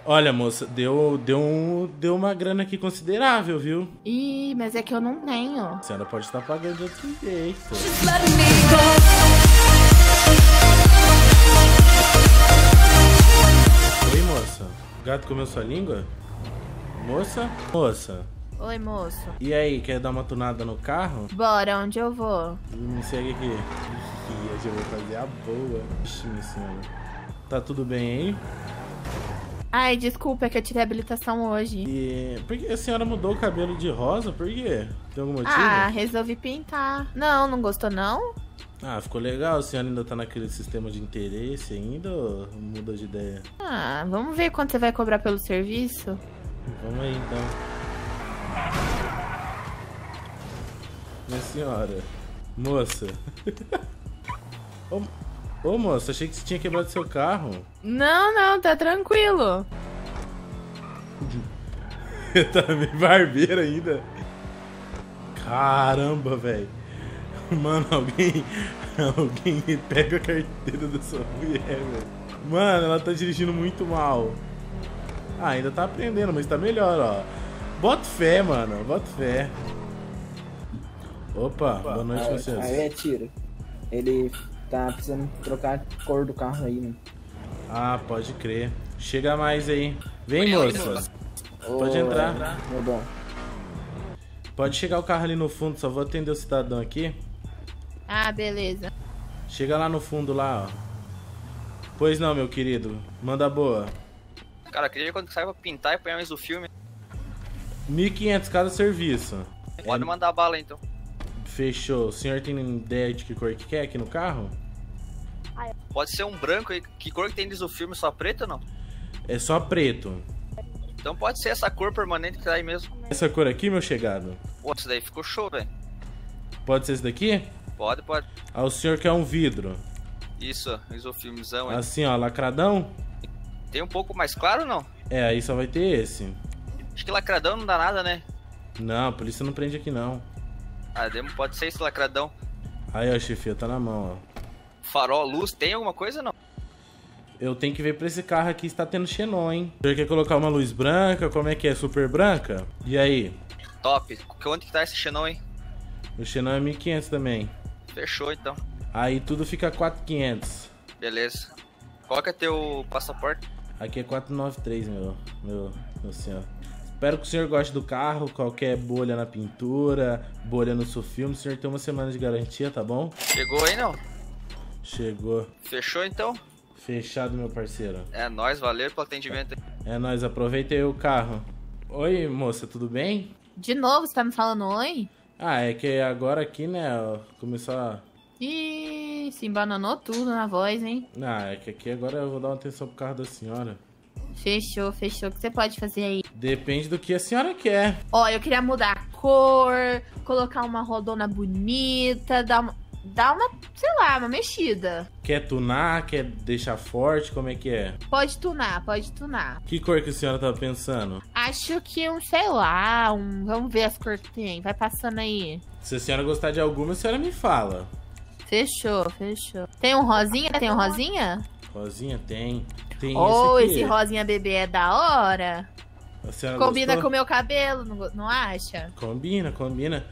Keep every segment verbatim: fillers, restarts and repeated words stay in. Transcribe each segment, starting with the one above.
Olha, moça, deu, deu, um, deu uma grana aqui considerável, viu? Ih, mas é que eu não tenho. A senhora pode estar pagando de outro jeito. Oi, moça. O gato comeu sua língua? Moça? Moça. Oi, moço. E aí, quer dar uma tunada no carro? Bora, onde eu vou? Me segue aqui. Ih, hoje eu vou fazer a boa. Ixi, minha senhora. Tá tudo bem aí? Ai, desculpa, é que eu tirei habilitação hoje. E por que a senhora mudou o cabelo de rosa? Por quê? Tem algum motivo? Ah, resolvi pintar. Não, não gostou não? Ah, ficou legal. A senhora ainda tá naquele sistema de interesse ainda ou muda de ideia? Ah, vamos ver quanto você vai cobrar pelo serviço? Vamos aí, então. Minha senhora. Moça. Ô, ô, moça, achei que você tinha quebrado seu carro. Não, não, tá tranquilo. Tá meio barbeiro ainda. Caramba, velho. Mano, alguém... Alguém pega a carteira da sua mulher, velho. Mano, ela tá dirigindo muito mal. Ah, ainda tá aprendendo, mas tá melhor, ó. Bota fé, mano. Bota fé. Opa, Opa boa noite, vocês. Aí é tiro. Ele tá precisando trocar a cor do carro aí, né? Ah, pode crer. Chega mais aí. Vem, moça. Pode entrar. Meu bom. Pode chegar o carro ali no fundo, só vou atender o cidadão aqui. Ah, beleza. Chega lá no fundo, lá, ó. Pois não, meu querido. Manda boa. Cara, queria quando sai pra pintar e apanhar mais o filme. mil e quinhentos cada serviço. Pode é... mandar bala, então. Fechou. O senhor tem ideia de que cor que quer aqui no carro? Pode ser um branco aí. Que cor que tem diz o filme? Só preto ou não? É só preto. Então pode ser essa cor permanente que tá aí mesmo. Essa cor aqui, meu chegado? Pô, isso daí ficou show, velho. Pode ser esse daqui? Pode, pode. Ah, o senhor quer um vidro. Isso, isofilmezão aí. Assim, ó, lacradão? Tem um pouco mais claro ou não? É, aí só vai ter esse. Acho que lacradão não dá nada, né? Não, a polícia não prende aqui, não. Ah, pode ser esse lacradão. Aí, ó, chefia, tá na mão, ó. Farol, luz, tem alguma coisa ou não? Eu tenho que ver pra esse carro aqui se tá tendo xenon, hein? O senhor quer colocar uma luz branca? Como é que é? Super branca? E aí? Top. Onde que tá esse xenon, hein? O xenon é mil e quinhentos também. Fechou, então. Aí tudo fica quatro mil e quinhentos. Beleza. Qual que é teu passaporte? Aqui é quatrocentos e noventa e três, meu, meu, meu senhor. Espero que o senhor goste do carro. Qualquer bolha na pintura, bolha no seu filme, o senhor tem uma semana de garantia, tá bom? Chegou aí, não? Chegou. Fechou, então? Fechado, meu parceiro. É nóis, valeu pelo atendimento. É nóis, aproveita aí o carro. Oi, moça, tudo bem? De novo, você tá me falando oi? Ah, é que agora aqui, né, ó, começou a... Ih, se embananou tudo na voz, hein? Ah, é que aqui agora eu vou dar uma atenção pro carro da senhora. Fechou, fechou. O que você pode fazer aí? Depende do que a senhora quer. Ó, eu queria mudar a cor, colocar uma rodona bonita, dar uma... Dar uma, sei lá, uma mexida. Quer tunar? Quer deixar forte? Como é que é? Pode tunar, pode tunar. Que cor que a senhora tava pensando? Acho que um, sei lá, um... Vamos ver as cores que tem. Vai passando aí. Se a senhora gostar de alguma, a senhora me fala. Fechou, fechou. Tem um rosinha? Tem um rosinha? Rosinha tem. Tem Oh, esse aqui. esse rosinha bebê é da hora. A senhora Combina gostou? com o meu cabelo, não, não acha? Combina, combina.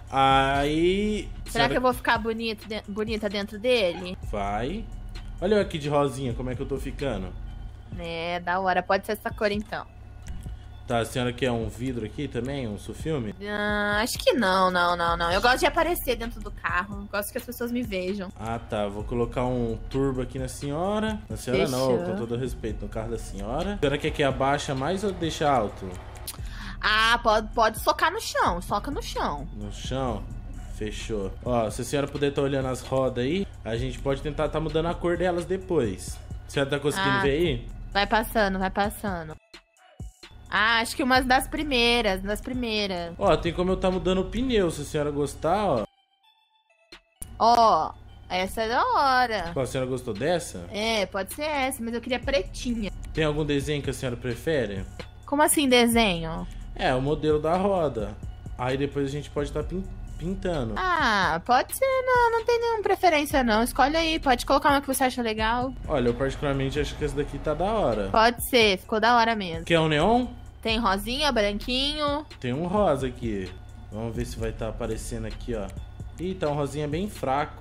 Aí... Será senhora... que eu vou ficar bonito, de... bonita dentro dele? Vai. Olha eu aqui de rosinha, como é que eu tô ficando. É, da hora. Pode ser essa cor, então. Tá, a senhora quer um vidro aqui também? Um sufilme? Ah, acho que não, não, não, não. Eu gosto de aparecer dentro do carro. Gosto que as pessoas me vejam. Ah, tá. Vou colocar um turbo aqui na senhora. Na senhora Fechou. não, com todo respeito, no carro da senhora. A senhora quer que abaixa mais ou deixa alto? Ah, pode, pode socar no chão. Soca no chão. No chão? Fechou. Ó, se a senhora puder estar olhando as rodas aí, a gente pode tentar tá mudando a cor delas depois. A senhora tá conseguindo Ah, ver aí? Vai passando, vai passando. Ah, acho que umas das primeiras, das primeiras. Ó, tem como eu tá mudando o pneu, se a senhora gostar, ó. Ó, essa é da hora. Ó, a senhora gostou dessa? É, pode ser essa, mas eu queria pretinha. Tem algum desenho que a senhora prefere? Como assim desenho? É, o modelo da roda. Aí depois a gente pode estar tá pintando. Ah, pode ser, não, não tem nenhuma preferência não. Escolhe aí, pode colocar uma que você acha legal. Olha, eu particularmente acho que esse daqui tá da hora. Pode ser, ficou da hora mesmo. Quer um neon? Tem rosinha, branquinho. Tem um rosa aqui. Vamos ver se vai estar aparecendo aqui, ó. Ih, tá um rosinha bem fraco.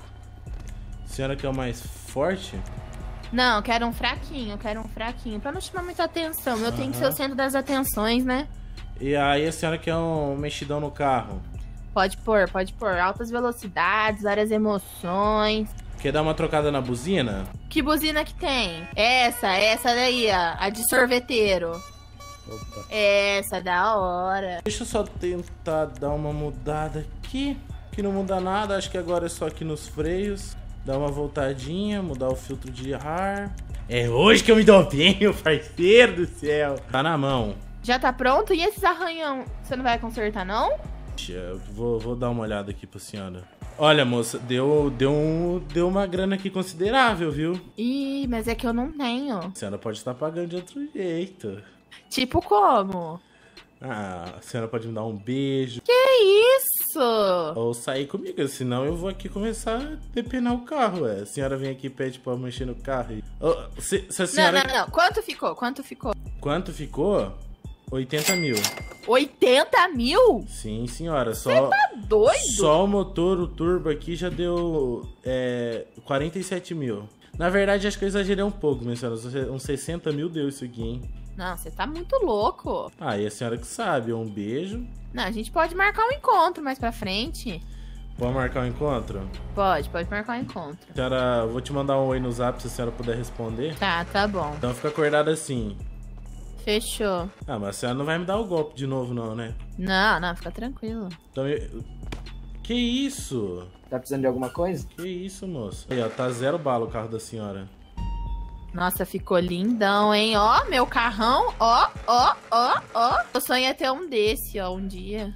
A senhora quer o mais forte? Não, quero um fraquinho, quero um fraquinho. Pra não chamar muita atenção. Eu tenho que ser Aham. o centro das atenções, né? E aí a senhora quer um mexidão no carro? Pode pôr, pode pôr. Altas velocidades, várias emoções. Quer dar uma trocada na buzina? Que buzina que tem? Essa, essa daí, ó. A de sorveteiro. Opa. Essa, da hora. Deixa eu só tentar dar uma mudada aqui. Que não muda nada, acho que agora é só aqui nos freios. Dar uma voltadinha, mudar o filtro de ar. É hoje que eu me dou bem, meu parceiro do céu. Tá na mão. Já tá pronto? E esses arranhão, você não vai consertar, não? Eu vou, vou dar uma olhada aqui pra senhora. Olha, moça, deu, deu, um, deu uma grana aqui considerável, viu? Ih, mas é que eu não tenho. A senhora pode estar pagando de outro jeito. Tipo como? Ah, a senhora pode me dar um beijo. Que isso? Ou sair comigo, senão eu vou aqui começar a depenar o carro, ué. A senhora vem aqui e pede pra eu mexer no carro. E... Oh, se, se a senhora... Não, não, não. Quanto ficou? Quanto ficou? Quanto ficou? oitenta mil. oitenta mil? Sim, senhora. Só, Tá doido? só o motor, o turbo aqui já deu é, quarenta e sete mil. Na verdade, acho que eu exagerei um pouco, minha senhora. Uns sessenta mil deu isso aqui, hein? Não, você tá muito louco. Ah, e a senhora que sabe. Um beijo. Não, a gente pode marcar um encontro mais pra frente. Pode marcar um encontro? Pode, pode marcar um encontro. Senhora, eu vou te mandar um oi no zap se a senhora puder responder. Tá, tá bom. Então fica acordada assim. Fechou. Ah, mas a senhora não vai me dar o golpe de novo, não, né? Não, não, fica tranquilo. Então eu... Que isso? Tá precisando de alguma coisa? Que isso, moço? Aí, ó, tá zero bala o carro da senhora. Nossa, ficou lindão, hein? Ó, meu carrão, ó, ó, ó, ó. Eu sonho é ter um desse, ó, um dia.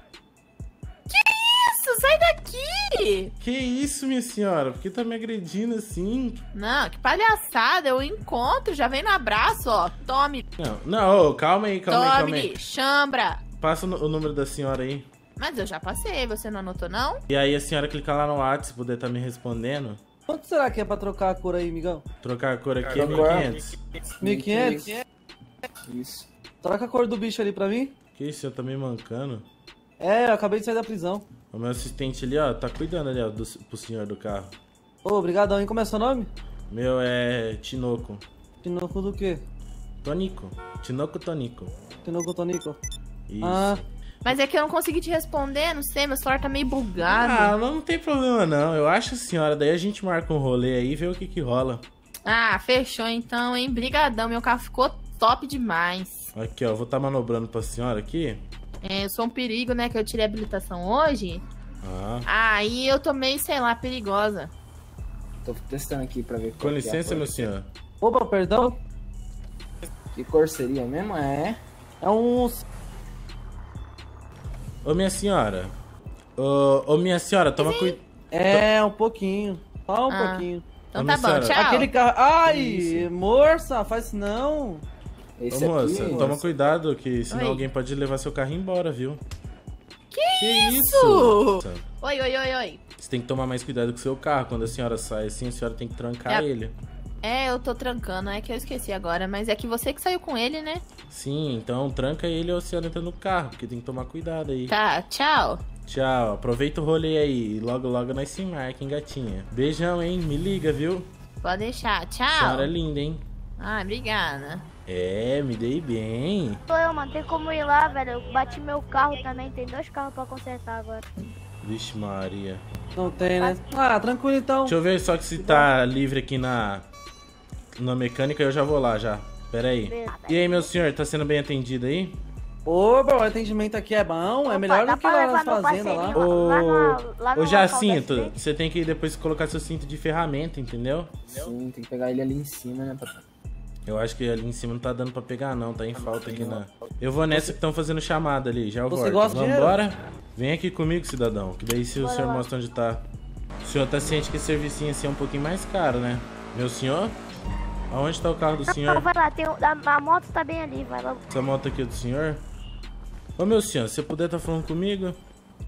Que isso? Sai daqui! Que isso, minha senhora? Por que tá me agredindo assim? Não, que palhaçada. Eu encontro, já vem no abraço, ó. Tome, Não, não, ô, calma aí, calma aí, calma tome, aí. chambra. Passa o número da senhora aí. Mas eu já passei, você não anotou, não? E aí a senhora clica lá no WhatsApp se puder tá me respondendo. Quanto será que é pra trocar a cor aí, migão? Trocar a cor aqui é mil Trocar. e quinhentos. mil e quinhentos? Isso. Troca a cor do bicho ali pra mim. Que isso, eu tô me mancando. É, eu acabei de sair da prisão. O meu assistente ali, ó, tá cuidando ali, ó, do, pro senhor do carro. Ô, obrigadão, hein? Como é seu nome? Meu é Tinoco. Tinoco do quê? Tonico. Tinoco Tonico. Tinoco Tonico. Isso. Ah, Mas é que eu não consegui te responder, não sei, meu celular tá meio bugado. Ah, não, não tem problema não. Eu acho, senhora, daí a gente marca um rolê aí e vê o que que rola. Ah, fechou então, hein? Brigadão, meu carro ficou top demais. Aqui, ó, vou tá manobrando pra senhora aqui. É, eu sou um perigo, né? Que eu tirei a habilitação hoje. Ah. Aí eu tô meio, sei lá, perigosa. Tô testando aqui pra ver Com qual que é a licença, cor. meu senhor. opa, perdão. Que cor seria mesmo? É. É um... Ô, minha senhora. Ô, ô minha senhora, toma cuidado. É, um pouquinho. Só um Ah. pouquinho. Então Ô, tá minha bom, senhora, tchau. Aquele carro... Ai, Isso. moça, faz isso não. Esse Ô, moça, aqui, toma cuidado, que senão Oi. alguém pode levar seu carro embora, viu? Que, isso? isso? Moça, Oi, oi, oi, oi. Você tem que tomar mais cuidado com o seu carro. Quando a senhora sai assim, a senhora tem que trancar É. ele. É, eu tô trancando, é que eu esqueci agora, mas é que você que saiu com ele, né? Sim, então tranca ele ou a senhora entra no carro, porque tem que tomar cuidado aí. Tá, tchau. Tchau, aproveita o rolê aí. Logo, logo nós se marca, hein, gatinha. Beijão, hein? Me liga, viu? Pode deixar, A tchau. senhora é linda, hein? Ah, obrigada. É, me dei bem. Sou eu, mano. Tem como ir lá, velho. Eu bati meu carro também. Tem dois carros pra consertar agora. Vixe Maria. Não tem, né? Ah, tranquilo então. Deixa eu ver só que se tá livre aqui na, na mecânica, eu já vou lá já. Pera aí. Beleza. E aí, meu senhor, tá sendo bem atendido aí? Opa, o atendimento aqui é bom. É Opa, melhor dá do que pra lá levar nas meu fazendas lá. parceirinho Ô, lá no- lá no ô local Jacinto, do acidente. você tem que depois colocar seu cinto de ferramenta, entendeu? Sim, tem que pegar ele ali em cima, né? Pra... Eu acho que ali em cima não tá dando pra pegar não, tá em falta aqui na... Eu vou nessa que estão fazendo chamada ali, já eu Você volto. gosta de dinheiro? Vambora? Vem aqui comigo, cidadão, que daí se o senhor mostra onde tá. O senhor tá ciente que esse servicinho assim é um pouquinho mais caro, né? Meu senhor? Aonde tá o carro do Não, senhor? vai lá. Tem, o- a, a moto tá bem ali. Vai logo. Essa moto aqui é do senhor? Ô meu senhor, se você puder tá falando comigo?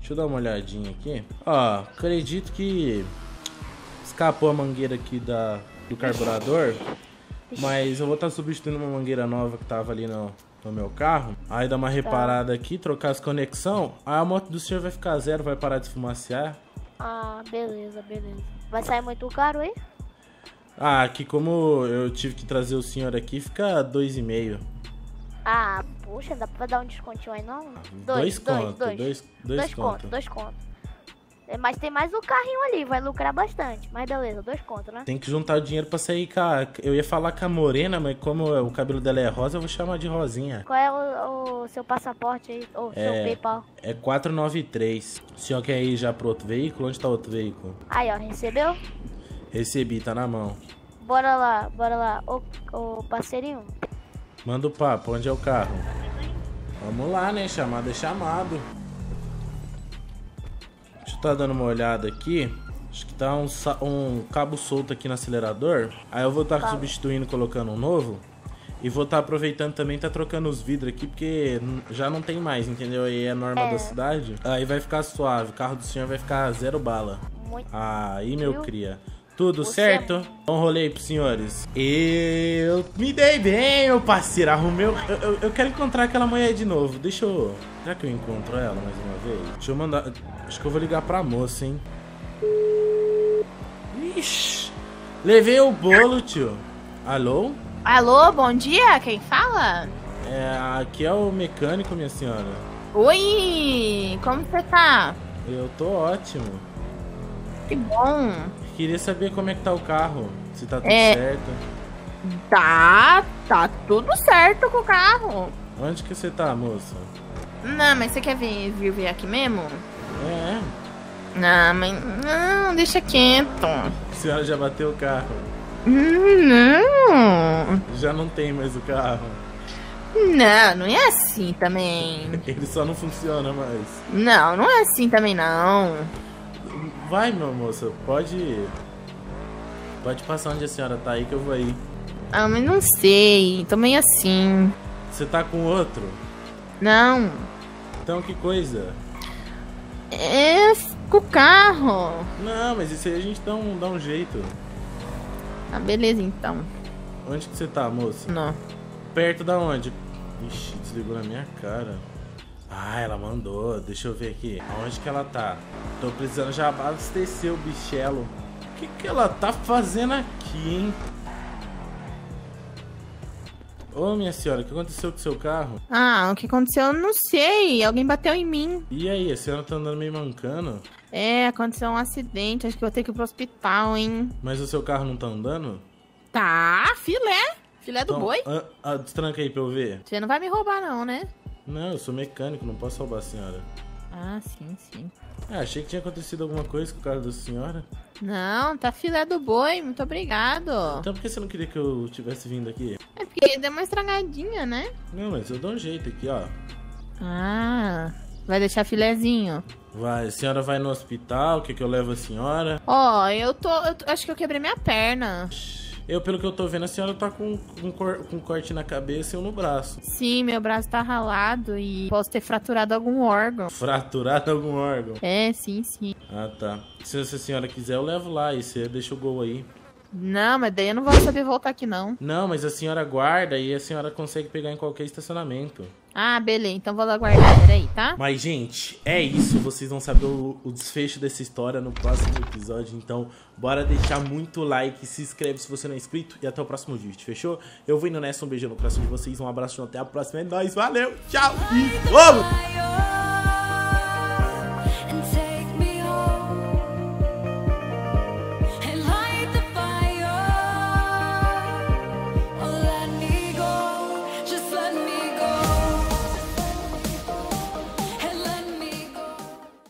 Deixa eu dar uma olhadinha aqui. Ó, acredito que escapou a mangueira aqui da, do carburador. Mas eu vou estar substituindo uma mangueira nova que tava ali no, no meu carro. Aí dá uma reparada aqui, trocar as conexões. Aí a moto do senhor vai ficar zero, vai parar de esfumaciar. Ah, beleza, beleza. Vai sair muito caro aí? Ah, aqui como eu tive que trazer o senhor aqui, fica dois e meio. Ah, puxa, dá pra dar um descontinho aí não? Dois conto, dois, dois, dois dois conto. conto, dois conto. É, mas tem mais o carrinho ali, vai lucrar bastante. Mas beleza, dois conto, né? Tem que juntar o dinheiro pra sair com a... Eu ia falar com a Morena, mas como o cabelo dela é rosa, eu vou chamar de Rosinha. Qual é o, o seu passaporte aí? Ou seu É, PayPal? é quatrocentos e noventa e três. O senhor quer ir já pro outro veículo? Onde tá o outro veículo? Aí, ó, recebeu? Recebi, tá na mão. Bora lá, bora lá. Ô, ô parceirinho. Manda o papo, onde é o carro? Vamos lá, né? Chamado é chamado. Deixa eu tá dando uma olhada aqui. Acho que tá um, sa- um cabo solto aqui no acelerador. Aí eu vou estar tá substituindo, colocando um novo. E vou estar tá aproveitando também, tá trocando os vidros aqui, porque n- já não tem mais, entendeu? Aí é a norma É. da cidade. Aí vai ficar suave, o carro do senhor vai ficar zero bala. Muito. Aí, meu Viu? cria. Tudo Você certo? Bom rolê aí pros senhores. Eu me dei bem, meu parceiro. Arrumei. o- Eu, eu, eu quero encontrar aquela mulher de novo. Deixa eu. Será que eu encontro ela mais uma vez? Deixa eu mandar. Acho que eu vou ligar pra moça, hein? Ixi. Levei o bolo, tio. Alô? Alô, bom dia, quem fala? É, aqui é o mecânico, minha senhora. Oi, como você tá? Eu tô ótimo. Que bom. Queria saber como é que tá o carro. Se tá tudo É. certo. Tá, tá tudo certo com o carro. Onde que você tá, moça? Não, mas você quer vir, vir ver aqui mesmo? É. Não, mas não, deixa quieto. A senhora já bateu o carro. Hum, Não, Já não tem mais o carro. não, não é assim também. Ele só não funciona mais. Não, não é assim também não. Vai, meu moça, pode. Pode passar onde a senhora tá aí que eu vou aí. Ah, mas não sei, tô meio assim. Você tá com outro? Não, Então que coisa? é com o carro. Não, mas isso aí a gente dá um, dá um jeito. Ah, beleza então. Onde que você tá, moça? Não. Perto da onde? Ixi, desligou na minha cara. Ah, ela mandou. Deixa eu ver aqui. Aonde que ela tá? Tô precisando já abastecer o bichelo. O que que ela tá fazendo aqui, hein? Ô, minha senhora, o que aconteceu com o seu carro? Ah, o que aconteceu eu não sei. Alguém bateu em mim. E aí, a senhora tá andando meio mancando? É, aconteceu um acidente. Acho que eu vou ter que ir pro hospital, hein? Mas o seu carro não tá andando? Tá, filé. Filé do Então, boi. ah, ah, destranca aí pra eu ver. Você não vai me roubar não, né? Não, eu sou mecânico, não posso roubar a senhora. Ah, sim, sim. Ah, achei que tinha acontecido alguma coisa com o carro da senhora. Não, tá filé do boi. Muito obrigado. Então por que você não queria que eu tivesse vindo aqui? É porque deu uma estragadinha, né? Não, mas eu dou um jeito aqui, ó. Ah, vai deixar filezinho. Vai, a senhora vai no hospital, quer que eu levo a senhora? Ó, eu tô, eu tô- acho que eu quebrei minha perna. Eu, pelo que eu tô vendo, a senhora tá com, com, cor- com corte na cabeça e um no braço. Sim, meu braço tá ralado e posso ter fraturado algum órgão. Fraturado algum órgão. É, sim, sim. Ah, tá. Se, se a senhora quiser, eu levo lá e você deixa o gol aí. Não, mas daí eu não vou saber voltar aqui, não. Não, mas a senhora guarda e a senhora consegue pegar em qualquer estacionamento. Ah, beleza. Então vou lá guardar. Peraí, tá? Mas, gente, é isso. Vocês vão saber o, o desfecho dessa história no próximo episódio. Então, bora deixar muito like, se inscreve se você não é inscrito e até o próximo vídeo, fechou? Eu vou indo nessa, um beijo no coração de vocês, um abraço, até a próxima. É nóis, valeu, tchau e vamos! Let me go, just let me